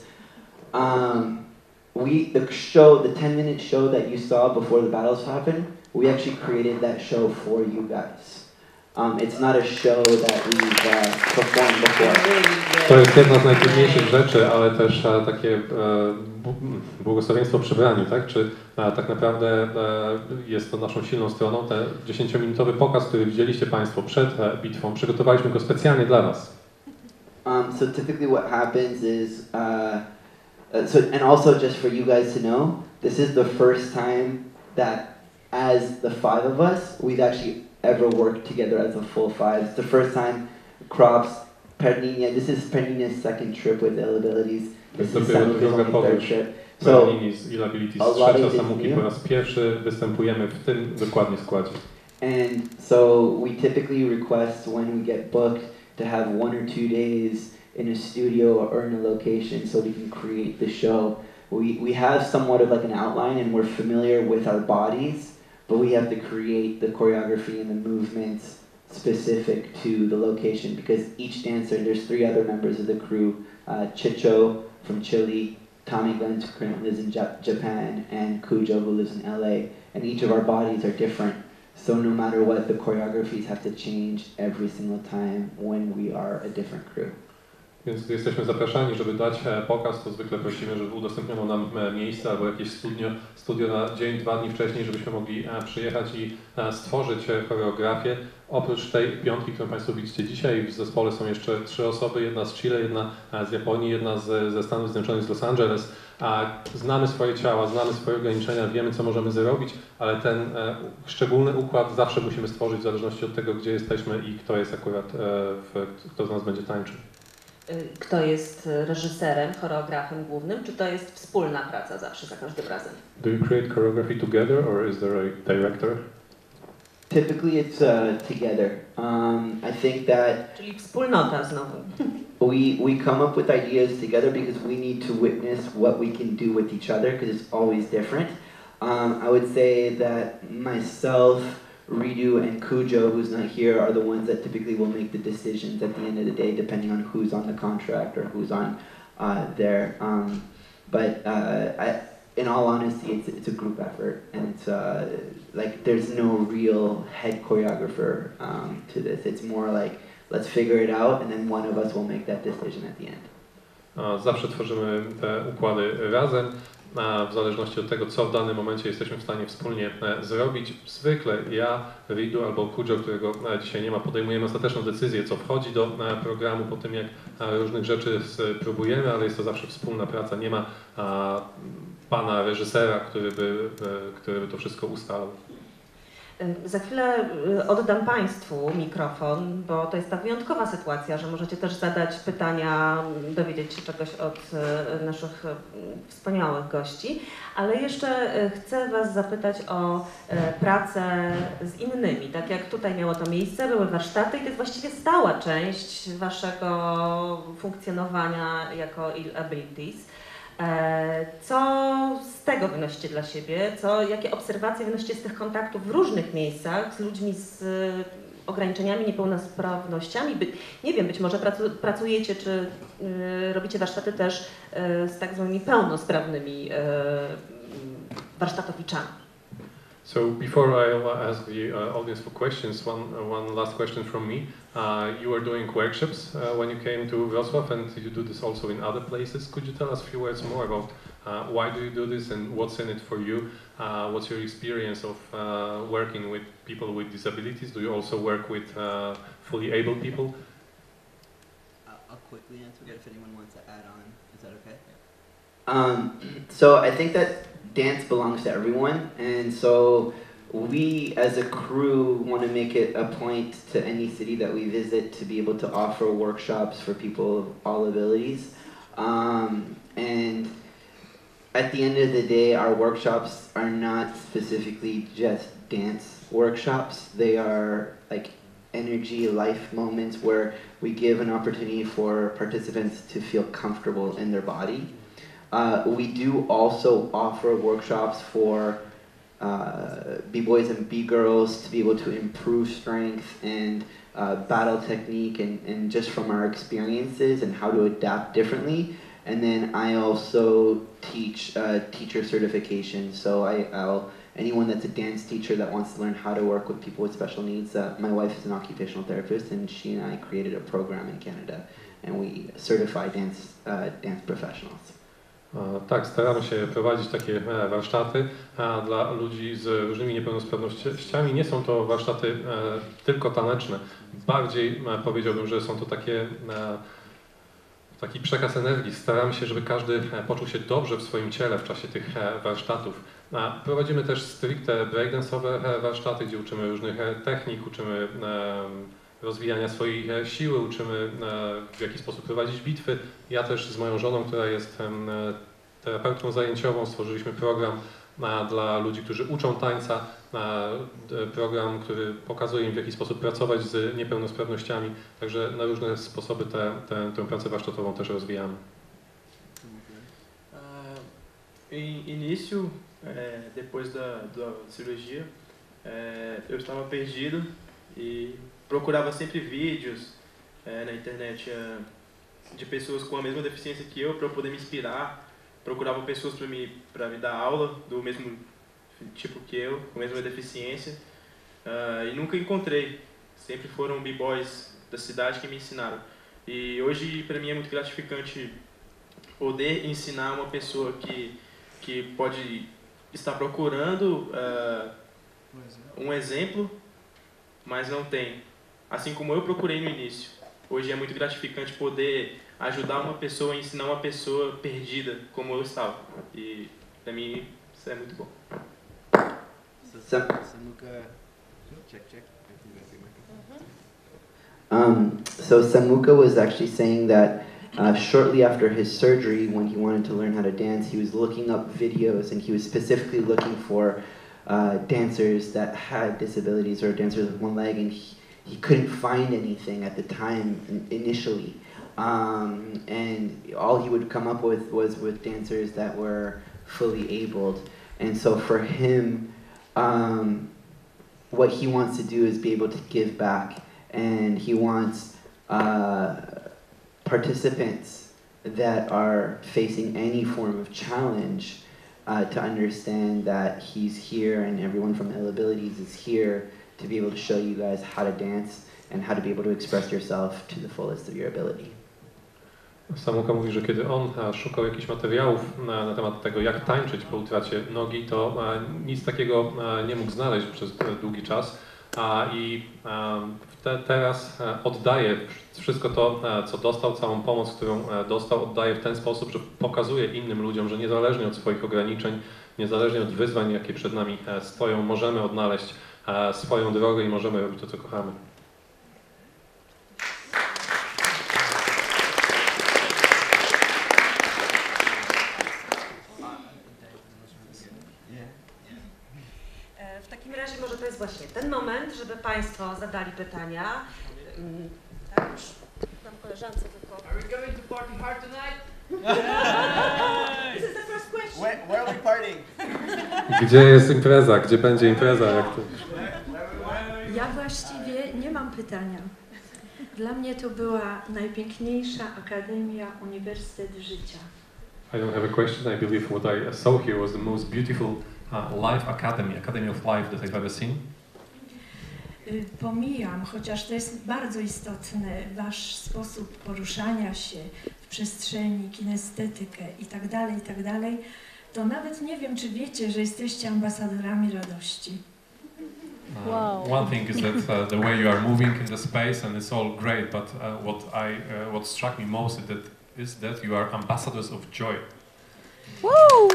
the 10-minute show that you saw before the battles happened, we actually created that show for you guys. It's not a show that we've performed before. To jest jedna z najtrudniejszych rzeczy, ale też takie błogosławieństwo przy braniu, tak? Czy tak naprawdę jest to naszą silną stroną. Ten 10-minutowy pokaz, który widzieliście Państwo przed bitwą, przygotowaliśmy go specjalnie dla Was. So typically what happens is, and also just for you guys to know, this is the first time that as the five of us, we've actually ever worked together as a full five. It's the first time Crops, Pernina, this is Pernina's second trip with Ill Abilities. This is Samuel's only third trip. So, z Ill Abilities trzecia Samuki po raz pierwszy występujemy w tym dokładnie składzie. And so we typically request when we get booked to have 1 or 2 days in a studio or in a location so we can create the show. We have somewhat of like an outline and we're familiar with our bodies, but we have to create the choreography and the movements specific to the location because each dancer, there's 3 other members of the crew, Chicho from Chile, Tommy Glenn currently lives in Japan, and Kujo, who lives in LA, and each of our bodies are different. So no matter what, the choreographies have to change every single time when we are a different crew. Więc gdy jesteśmy zapraszani, żeby dać pokaz, to zwykle prosimy, żeby udostępniono nam miejsce albo jakieś studio na dzień, 2 dni wcześniej, żebyśmy mogli przyjechać i stworzyć choreografię. Oprócz tej piątki, którą Państwo widzicie dzisiaj, w zespole są jeszcze 3 osoby, jedna z Chile, jedna z Japonii, jedna ze Stanów Zjednoczonych, z Los Angeles. Znamy swoje ciała, znamy swoje ograniczenia, wiemy, co możemy zrobić, ale ten szczególny układ zawsze musimy stworzyć w zależności od tego, gdzie jesteśmy i kto jest akurat, kto z nas będzie tańczył. Kto jest reżyserem, choreografem głównym, czy to jest wspólna praca zawsze, za każdym razem? Do you create choreography together or is there a director? Typically it's together. I think that Czyli wspólnota znowu. we come up with ideas together because we need to witness what we can do with each other because it's always different. I would say that myself, Ridu, and Kujo, who's not here, are the ones that typically will make the decisions at the end of the day, depending on who's on the contract or who's on there. In all honesty, it's a group effort, and it's like there's no real head choreographer to this. It's more like let's figure it out, and then one of us will make that decision at the end. Zawsze tworzymy te układy razem, w zależności od tego, co w danym momencie jesteśmy w stanie wspólnie zrobić. Zwykle ja, Ridu albo Kujo, którego dzisiaj nie ma, podejmujemy ostateczną decyzję, co wchodzi do programu po tym, jak różnych rzeczy spróbujemy, ale jest to zawsze wspólna praca. Nie ma pana reżysera, który by to wszystko ustalał. Za chwilę oddam Państwu mikrofon, bo to jest ta wyjątkowa sytuacja, że możecie też zadać pytania, dowiedzieć się czegoś od naszych wspaniałych gości, ale jeszcze chcę Was zapytać o pracę z innymi. Tak jak tutaj miało to miejsce, były warsztaty i to jest właściwie stała część Waszego funkcjonowania jako Ill Abilities. Co z tego wynosicie dla siebie? Jakie obserwacje wynosicie z tych kontaktów w różnych miejscach z ludźmi z ograniczeniami, niepełnosprawnościami? Nie wiem, być może pracujecie, czy robicie warsztaty też z tak zwanymi pełnosprawnymi warsztatowiczami? So before I ask the audience for questions, one last question from me. You are doing workshops when you came to Wrocław, and you do this also in other places. Could you tell us a few words more about why do you do this and what's in it for you? What's your experience of working with people with disabilities? Do you also work with fully able people? I'll quickly answer that if anyone wants to add on. Is that okay? So I think that dance belongs to everyone, and so we as a crew want to make it a point to any city that we visit to be able to offer workshops for people of all abilities. And at the end of the day, our workshops are not specifically just dance workshops. They are like energy, life moments where we give an opportunity for participants to feel comfortable in their body. We do also offer workshops for B-boys and B-girls to be able to improve strength and battle technique and just from our experiences and how to adapt differently. And then I also teach teacher certification. So anyone that's a dance teacher that wants to learn how to work with people with special needs, my wife is an occupational therapist, and she and I created a program in Canada, and we certify dance professionals. Tak, staramy się prowadzić takie warsztaty dla ludzi z różnymi niepełnosprawnościami. Nie są to warsztaty tylko taneczne. Bardziej powiedziałbym, że są to taki przekaz energii. Staramy się, żeby każdy poczuł się dobrze w swoim ciele w czasie tych warsztatów. Prowadzimy też stricte breakdance'owe warsztaty, gdzie uczymy różnych technik, uczymy rozwijania swojej siły, uczymy w jaki sposób prowadzić bitwy. Ja też z moją żoną, która jest terapeutką zajęciową, stworzyliśmy program dla ludzi, którzy uczą tańca, program, który pokazuje im, w jaki sposób pracować z niepełnosprawnościami. Także na różne sposoby tę pracę warsztatową też rozwijamy. Início, depois da cirurgia, eu estava perdido e procurava sempre vídeos na internet de pessoas com a mesma deficiência que eu para poder me inspirar, procurava pessoas para me dar aula do mesmo tipo que eu, com a mesma deficiência, e nunca encontrei. Sempre foram b-boys da cidade que me ensinaram. E hoje para mim é muito gratificante poder ensinar uma pessoa que pode estar procurando um exemplo, mas não tem. Assim como eu procurei no início. Hoje é muito gratificante poder ajudar uma pessoa a ensinar uma pessoa perdida como eu estava. E para mim isso é muito bom. So Samuka was actually saying that shortly after his surgery, when he wanted to learn how to dance, he was looking up videos, and he was specifically looking for dancers that had disabilities or dancers with one leg, and he couldn't find anything at the time initially. And all he would come up with was with dancers that were fully abled. And so for him, what he wants to do is be able to give back, and he wants participants that are facing any form of challenge to understand that he's here, and everyone from Ill Abilities is here to be able to show you guys how to dance and how to be able to express yourself to the fullest of your ability. Samuka mówi, że kiedy on szukał jakichś materiałów na temat tego, jak tańczyć po utracie nogi, to nic takiego nie mógł znaleźć przez długi czas. I teraz oddaje wszystko to, co dostał, całą pomoc, którą dostał, oddaje w ten sposób, że pokazuje innym ludziom, że niezależnie od swoich ograniczeń, niezależnie od wyzwań, jakie przed nami stoją, możemy odnaleźć swoją drogę i możemy robić to, co kochamy. W takim razie może to jest właśnie ten moment, żeby Państwo zadali pytania. Tak, już mam koleżance tylko. Are we going to party hard tonight? This is the first question. Where are we partying? Gdzie jest impreza? Gdzie będzie impreza? Jak to... Ja właściwie nie mam pytania. Dla mnie to była najpiękniejsza akademia, uniwersytet życia. I don't have a question. I believe what I saw here was the most beautiful life academy of life that I've ever seen. Pomijam, chociaż to jest bardzo istotne, wasz sposób poruszania się w przestrzeni, kinestetykę i tak dalej, to nawet nie wiem, czy wiecie, że jesteście ambasadorami radości. Wow. One thing is that the way you are moving in the space, and it's all great, but what struck me most is that you are ambassadors of joy. Woo!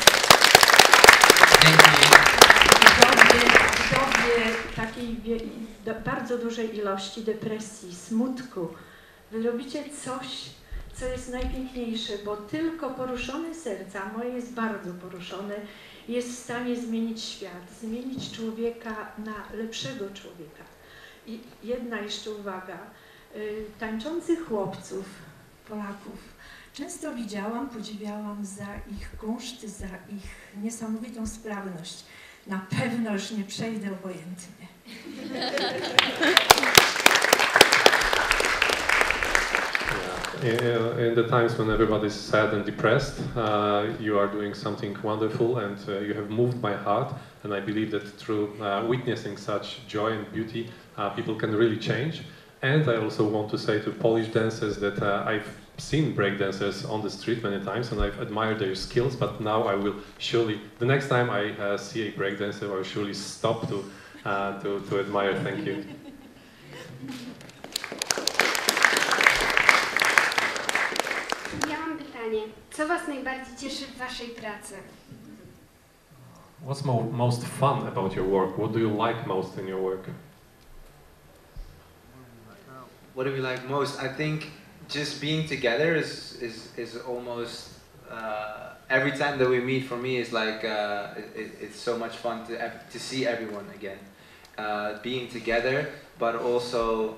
W dobie takiej bardzo dużej ilości depresji, smutku, wy robicie coś, co jest najpiękniejsze, bo tylko poruszone serca, moje jest bardzo poruszone, jest w stanie zmienić świat, zmienić człowieka na lepszego człowieka. I jedna jeszcze uwaga, tańczących chłopców, Polaków, często widziałam, podziwiałam za ich kunszt, za ich niesamowitą sprawność. Na pewno już nie przejdę obojętnie. In the times when everybody is sad and depressed, you are doing something wonderful, and you have moved my heart. And I believe that through witnessing such joy and beauty, people can really change. And I also want to say to Polish dancers that I've seen breakdancers on the street many times, and I've admired their skills. But now I will surely, the next time I see a breakdancer, I will surely stop to admire. Thank you. Ja mam pytanie. Co Was najbardziej cieszy w Waszej pracy? What's most fun about your work? What do you like most in your work? What do we like most? I think just being together is almost every time that we meet. For me, is like it's so much fun to see everyone again, being together, but also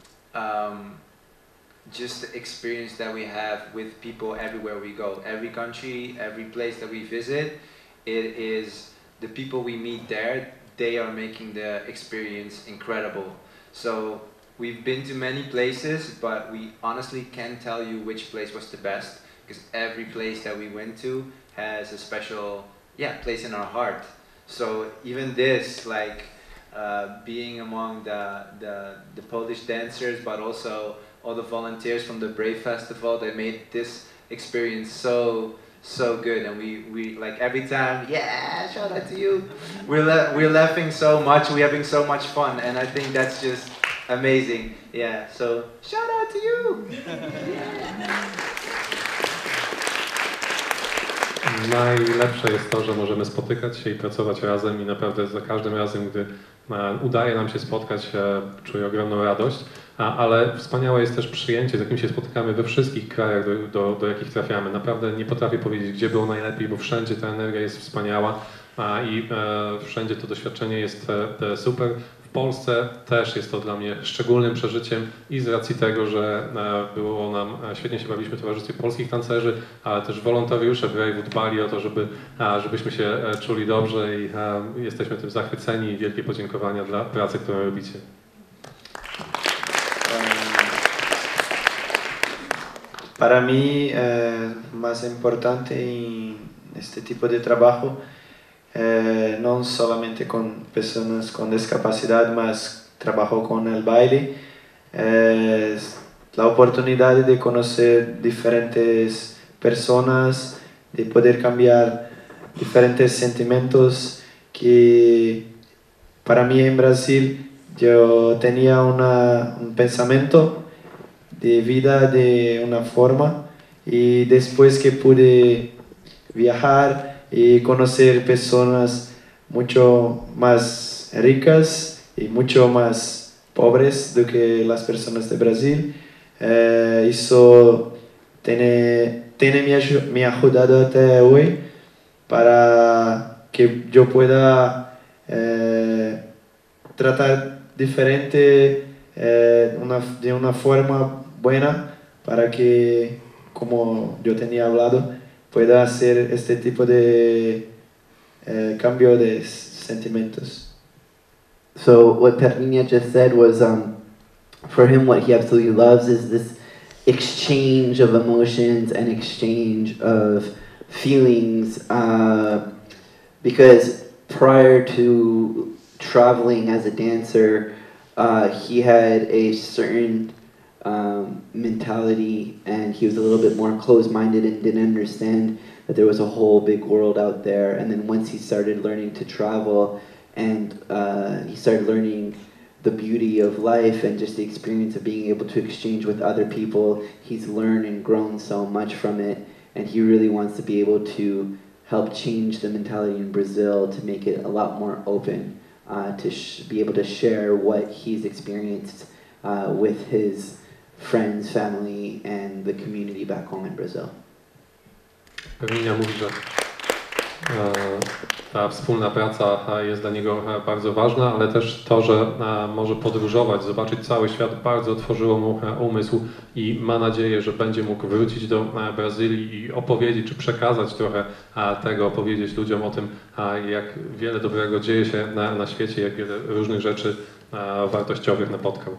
just the experience that we have with people everywhere we go. Every country, every place that we visit, it is the people we meet there. They are making the experience incredible. So we've been to many places, but we honestly can't tell you which place was the best, because every place that we went to has a special, place in our heart. So even this, like being among the Polish dancers, but also all the volunteers from the Brave Festival, they made this experience so good, and we like every time, shout out to you. We're laughing so much, we're having so much fun, and I think that's just amazing. Yeah, so shout out to you. Najlepsze jest to, że możemy spotykać się i pracować razem i naprawdę za każdym razem, gdy udaje nam się spotkać, czuję ogromną radość, ale wspaniałe jest też przyjęcie, z jakim się spotykamy we wszystkich krajach, do jakich trafiamy. Naprawdę nie potrafię powiedzieć, gdzie było najlepiej, bo wszędzie ta energia jest wspaniała i wszędzie to doświadczenie jest super. W Polsce też jest to dla mnie szczególnym przeżyciem i z racji tego, że było nam, świetnie się bawiliśmy w towarzystwie polskich tancerzy, ale też wolontariusze w Bravewood dbali o to, żebyśmy się czuli dobrze i jesteśmy tym zachwyceni i wielkie podziękowania dla pracy, którą robicie. Para mí, más importante en este tipo de trabajo, no solamente con personas con discapacidad, mas trabajo con el baile, es la oportunidad de conocer diferentes personas, de poder cambiar diferentes sentimientos que para mí en Brasil yo tenía un pensamiento de vida de una forma y después que pude viajar y conocer personas mucho más ricas y mucho más pobres do que las personas de Brasil, eso me ha ayudado hasta hoy para que yo pueda tratar diferente de una forma buena para que, como yo tenía hablado, pueda hacer este tipo de cambio de sentimientos. So what Perrinha just said was, for him, what he absolutely loves is this exchange of emotions and exchange of feelings, because prior to traveling as a dancer, he had a certain mentality, and he was a little bit more closed-minded and didn't understand that there was a whole big world out there. And then once he started learning to travel, and he started learning the beauty of life and just the experience of being able to exchange with other people, he's learned and grown so much from it, and he really wants to be able to help change the mentality in Brazil to make it a lot more open, to be able to share what he's experienced with his friends, family, and the community back home in Brazil. Perrinha mówi, że ta wspólna praca jest dla niego bardzo ważna, ale też to, że może podróżować, zobaczyć cały świat, bardzo otworzyło mu umysł i ma nadzieję, że będzie mógł wrócić do Brazylii i opowiedzieć, czy przekazać trochę tego, opowiedzieć ludziom o tym, jak wiele dobrego dzieje się na świecie, jak wiele różnych rzeczy wartościowych napotkał.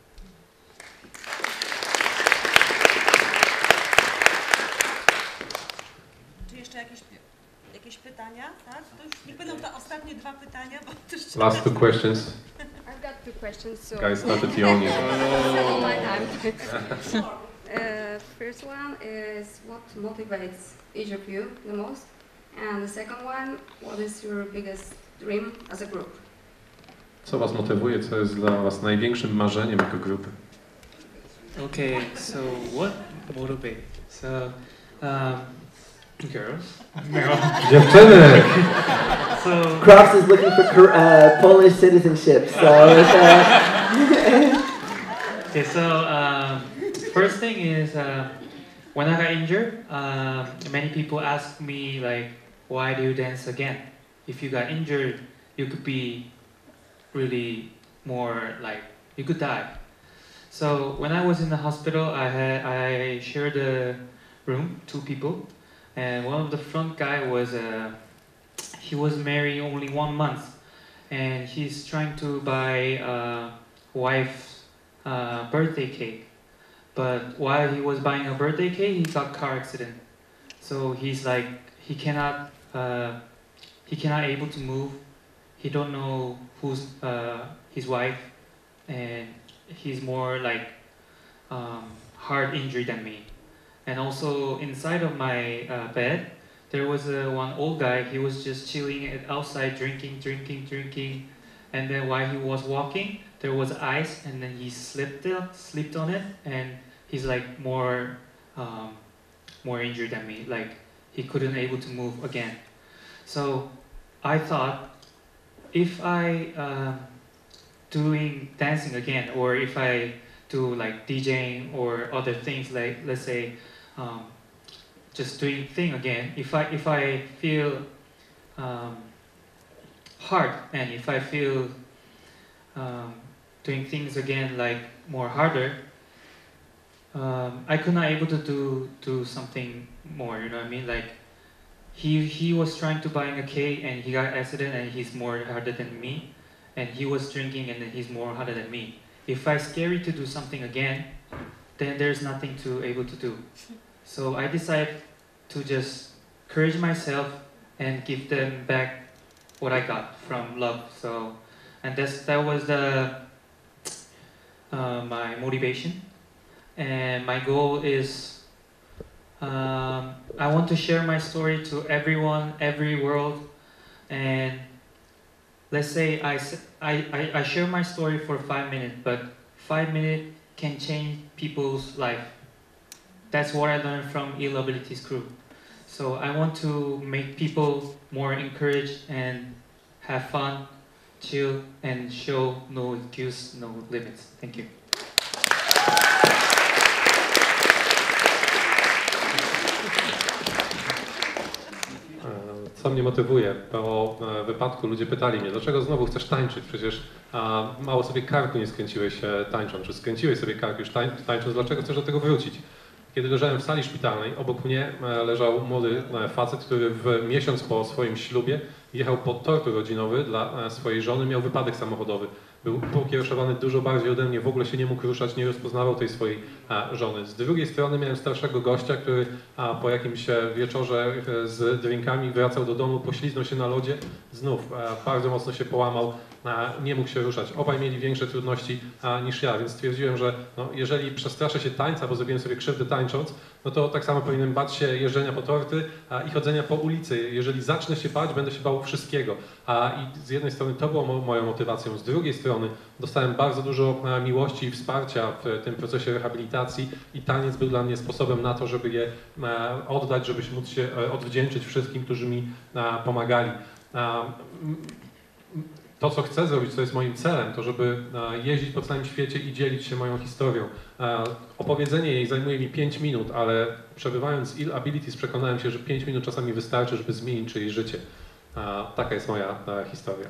Jakieś pytania? Tak? To już niech będą te ostatnie dwa pytania, bo też... Last two questions. I've got two questions. So Guys, started the onion. all my time. First one is what motivates each of you the most, and the second one, what is your biggest dream as a group? Co was motywuje? Co jest dla was największym marzeniem jako grupy? Okay, so what motivates? So, girls. Dziewczyny! So Crocs is looking for Polish citizenship, so okay, so first thing is when I got injured, many people ask me like, why do you dance again? If you got injured, you could be really more like you could die. So when I was in the hospital, I shared a room, two people. And one of the front guy was, he was married only 1 month, and he's trying to buy wife's birthday cake. But while he was buying a birthday cake, he got car accident. So he's like he cannot able to move. He don't know who's his wife, and he's more like heart injury than me. And also inside of my bed, there was one old guy. He was just chilling outside, drinking. And then while he was walking, there was ice, and then he slipped on it, and he's like more injured than me. Like he couldn't able to move again. So I thought, if I doing dancing again, or if I do like DJing or other things, like let's say just doing thing again, if I feel hard, and if I feel doing things again like more harder, I could not able to do something more, you know what I mean? Like he was trying to buy a cake and he got accident, and he's more harder than me, and he was drinking and then he's more harder than me. If I scary to do something again, then there's nothing to able to do. So I decided to just encourage myself and give them back what I got from love. So, and that was the my motivation, and my goal is I want to share my story to everyone, every world, and let's say I share my story for 5 minutes, but 5 minutes can change people's life. That's what I learned from Ill Abilities crew. So I want to make people more encouraged and have fun, chill, and show no excuse, no limits. Thank you. Co mnie motywuje? Po wypadku ludzie pytali mnie, dlaczego znowu chcesz tańczyć? Przecież mało sobie karku nie skręciłeś tańcząc, czy skręciłeś sobie kark już tańcząc, dlaczego chcesz do tego wrócić? Kiedy leżałem w sali szpitalnej, obok mnie leżał młody facet, który w miesiąc po swoim ślubie jechał pod tort rodzinowy dla swojej żony, miał wypadek samochodowy. Był pokierowany dużo bardziej ode mnie, w ogóle się nie mógł ruszać, nie rozpoznawał tej swojej żony. Z drugiej strony miałem starszego gościa, który po jakimś wieczorze z drinkami wracał do domu, pośliznął się na lodzie, znów bardzo mocno się połamał, nie mógł się ruszać. Obaj mieli większe trudności niż ja, więc stwierdziłem, że no, jeżeli przestraszę się tańca, bo zrobiłem sobie krzywdę tańcząc, no to tak samo powinienem bać się jeżdżenia po torty i chodzenia po ulicy. Jeżeli zacznę się bać, będę się bał wszystkiego. I z jednej strony to było moją motywacją, z drugiej strony dostałem bardzo dużo miłości i wsparcia w tym procesie rehabilitacji i taniec był dla mnie sposobem na to, żeby je oddać, żeby móc się odwdzięczyć wszystkim, którzy mi pomagali. To, co chcę zrobić, co jest moim celem, to żeby jeździć po całym świecie i dzielić się moją historią. Opowiedzenie jej zajmuje mi 5 minut, ale przebywając z Ill Abilities przekonałem się, że 5 minut czasami wystarczy, żeby zmienić czyjeś życie. Taka jest moja historia.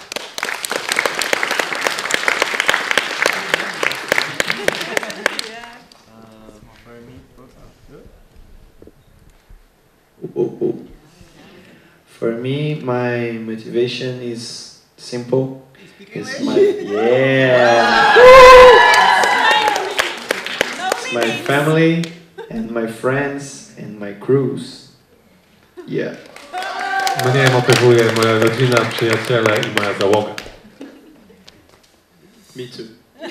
For me, my motivation is simple. It's my it's my family and my friends and my crews. Yeah. Mnie motywuje moja rodzina, przyjaciele i moja załoga. Me too.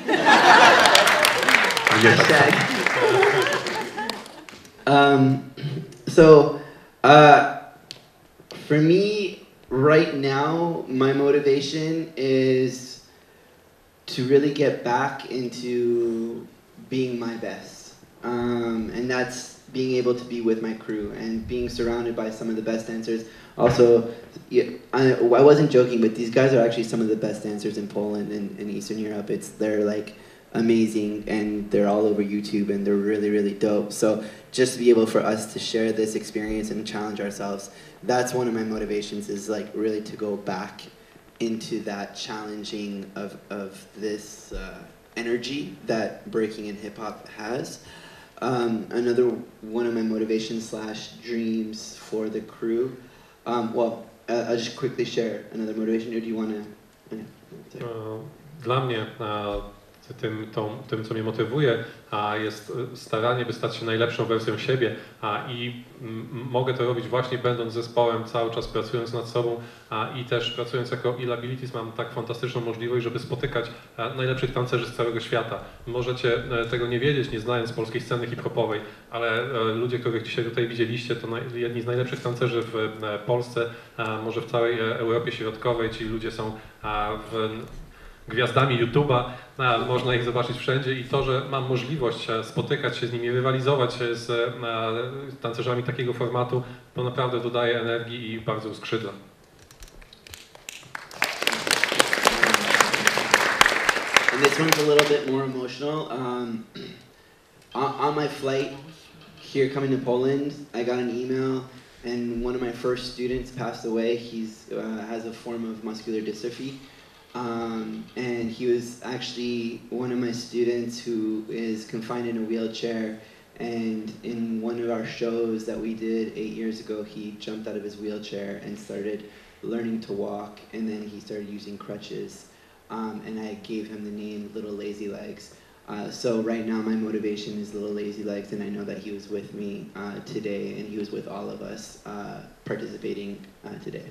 For me, right now, my motivation is to really get back into being my best. And that's being able to be with my crew and being surrounded by some of the best dancers. Also, I wasn't joking, but these guys are actually some of the best dancers in Poland and in Eastern Europe. They're like amazing, and they're all over YouTube, and they're really, really dope. So just to be able for us to share this experience and challenge ourselves, that's one of my motivations, is like really to go back into that challenging of this energy that breaking and hip hop has. Another one of my motivations / dreams for the crew. I'll just quickly share another motivation. Or do you want to? Dla mnie tym, co mnie motywuje, jest staranie, by stać się najlepszą wersją siebie i mogę to robić właśnie będąc zespołem, cały czas pracując nad sobą i też pracując jako Illabilities mam tak fantastyczną możliwość, żeby spotykać najlepszych tancerzy z całego świata. Możecie tego nie wiedzieć, nie znając polskiej sceny hip-hopowej, ale ludzie, których dzisiaj tutaj widzieliście, to jedni z najlepszych tancerzy w Polsce, może w całej Europie Środkowej. Ci ludzie są gwiazdami YouTube'a, można ich zobaczyć wszędzie i to, że mam możliwość spotykać się z nimi, rywalizować się z tancerzami takiego formatu, to naprawdę dodaje energii i bardzo uskrzydla. And this one's a little bit more emotional. On my flight here coming to Poland, I got an email and one of my first students passed away. He's has a form of muscular dystrophy. And he was actually one of my students who is confined in a wheelchair, and in one of our shows that we did 8 years ago, he jumped out of his wheelchair and started learning to walk, and then he started using crutches, and I gave him the name Little Lazy Legs. So right now my motivation is Little Lazy Legs, and I know that he was with me today, and he was with all of us participating today.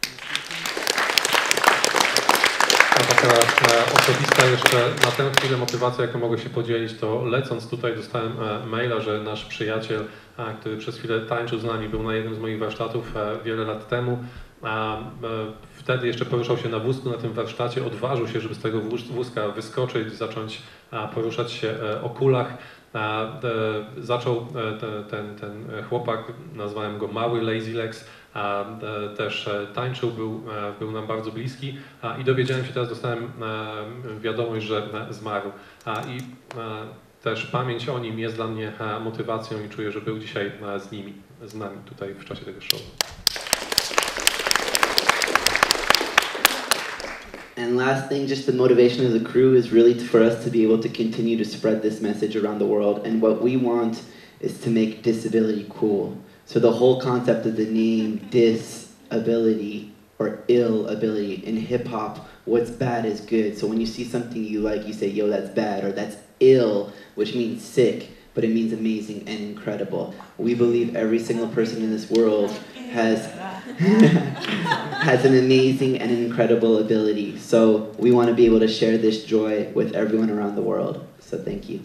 Taka osobista jeszcze na tę chwilę motywacja, jaką mogę się podzielić, to lecąc tutaj dostałem maila, że nasz przyjaciel, który przez chwilę tańczył z nami, był na jednym z moich warsztatów wiele lat temu. Wtedy jeszcze poruszał się na wózku na tym warsztacie, odważył się, żeby z tego wózka wyskoczyć, zacząć poruszać się o kulach. Zaczął ten chłopak, nazwałem go Mały Lazy Legs, też tańczył, był nam bardzo bliski i dowiedziałem się, teraz dostałem wiadomość, że zmarł. I też pamięć o nim jest dla mnie motywacją i czuję, że był dzisiaj z nami tutaj w czasie tego show. And last thing, just the motivation of the crew is really for us to be able to continue to spread this message around the world. And what we want is to make disability cool. So the whole concept of the name disability or ill ability in hip hop, what's bad is good. So when you see something you like, you say, yo, that's bad, or that's ill, which means sick, but it means amazing and incredible. We believe every single person in this world has an amazing and incredible ability. So we want to be able to share this joy with everyone around the world. So thank you.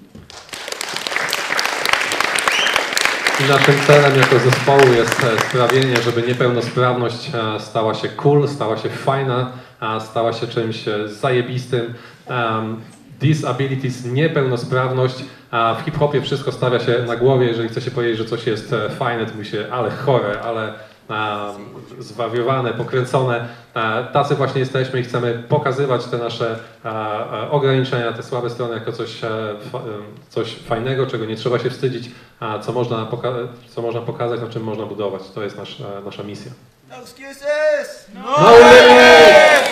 I naszym celem jako zespołu jest sprawienie, żeby niepełnosprawność stała się cool, stała się fajna, stała się czymś zajebistym. Disabilities, niepełnosprawność, a w hip-hopie wszystko stawia się na głowie. Jeżeli chce się powiedzieć, że coś jest fajne, to mówi się ale chore, ale zwariowane, pokręcone. Tacy właśnie jesteśmy i chcemy pokazywać te nasze ograniczenia, te słabe strony jako coś fajnego, czego nie trzeba się wstydzić, co można pokazać, na czym można budować. To jest nasza misja. No excuses! No limits!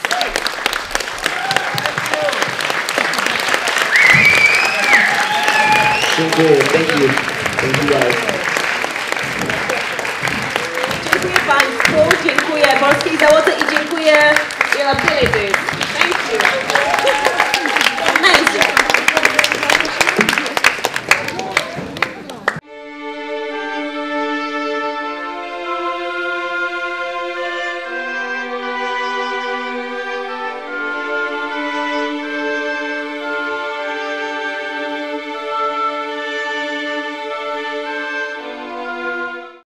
Thank you. Thank you guys. Dziękuję Państwu, dziękuję polskiej załodze i dziękuję Illabilities. Thank you.